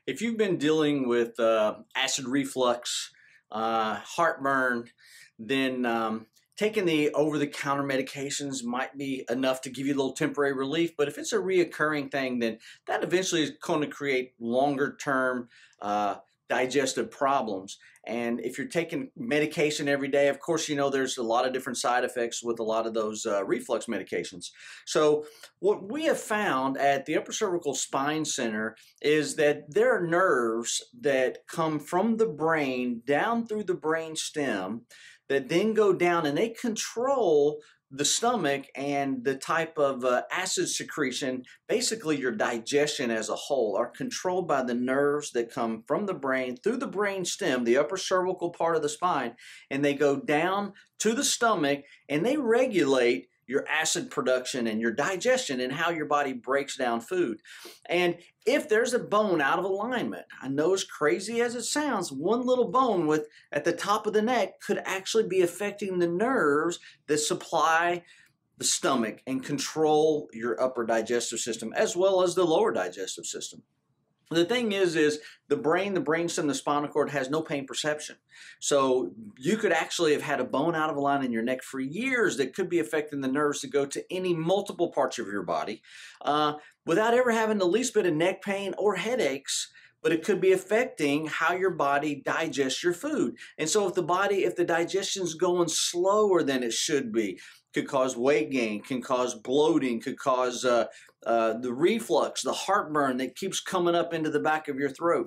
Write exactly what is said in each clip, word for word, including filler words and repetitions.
If you've been dealing with uh, acid reflux, uh, heartburn, then um, taking the over-the-counter medications might be enough to give you a little temporary relief. But if it's a reoccurring thing, then that eventually is going to create longer-term uh, digestive problems. And if you're taking medication every day, of course, you know there's a lot of different side effects with a lot of those uh, reflux medications. So what we have found at the Upper Cervical Spine Center is that there are nerves that come from the brain down through the brainstem that then go down and they control the stomach and the type of uh, acid secretion. Basically your digestion as a whole are controlled by the nerves that come from the brain through the brain stem, the upper cervical part of the spine, and they go down to the stomach and they regulate your acid production and your digestion and how your body breaks down food. And if there's a bone out of alignment, I know as crazy as it sounds, one little bone with at the top of the neck could actually be affecting the nerves that supply the stomach and control your upper digestive system as well as the lower digestive system. The thing is, is the brain, the brainstem, the spinal cord has no pain perception. So you could actually have had a bone out of alignment in your neck for years that could be affecting the nerves to go to any multiple parts of your body uh, without ever having the least bit of neck pain or headaches. But it could be affecting how your body digests your food. And so if the body, if the digestion's going slower than it should be, could cause weight gain, can cause bloating, could cause uh, uh, the reflux, the heartburn that keeps coming up into the back of your throat.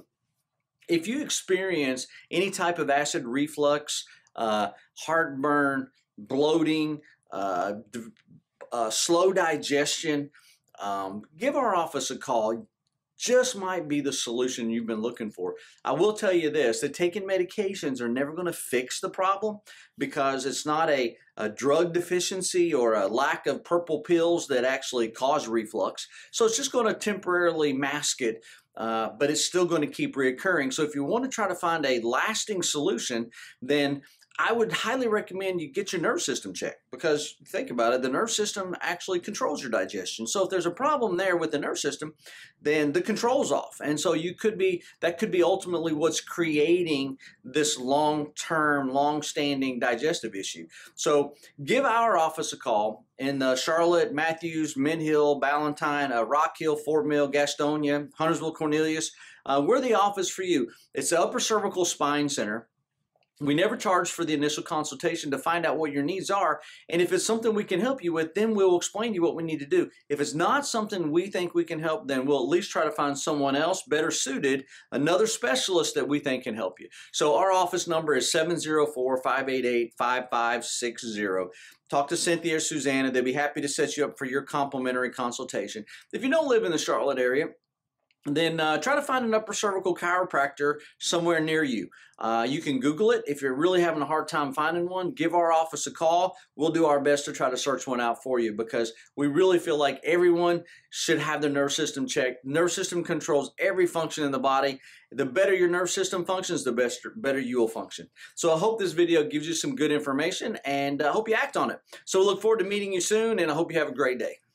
If you experience any type of acid reflux, uh, heartburn, bloating, uh, uh, slow digestion, um, give our office a call. Just might be the solution you've been looking for. I will tell you this, that taking medications are never going to fix the problem because it's not a, a drug deficiency or a lack of purple pills that actually cause reflux. So it's just going to temporarily mask it, uh, but it's still going to keep reoccurring. So if you want to try to find a lasting solution, then I would highly recommend you get your nerve system checked because think about it, the nerve system actually controls your digestion. So if there's a problem there with the nerve system, then the control's off. And so you could be, that could be ultimately what's creating this long-term, long-standing digestive issue. So give our office a call in uh, Charlotte, Matthews, Mint Hill, Ballantyne, uh, Rock Hill, Fort Mill, Gastonia, Huntersville, Cornelius. Uh, we're the office for you. It's the Upper Cervical Spine Center. We never charge for the initial consultation to find out what your needs are. And if it's something we can help you with, then we'll explain to you what we need to do. If it's not something we think we can help, then we'll at least try to find someone else better suited, another specialist that we think can help you. So our office number is seven zero four, five eight eight, five five six zero. Talk to Cynthia or Susanna. They'll be happy to set you up for your complimentary consultation. If you don't live in the Charlotte area, then uh, try to find an upper cervical chiropractor somewhere near you. Uh, you can Google it. If you're really having a hard time finding one, give our office a call. We'll do our best to try to search one out for you because we really feel like everyone should have their nerve system checked. Nerve system controls every function in the body. The better your nerve system functions, the best, better you will function. So I hope this video gives you some good information and I hope you act on it. So I look forward to meeting you soon and I hope you have a great day.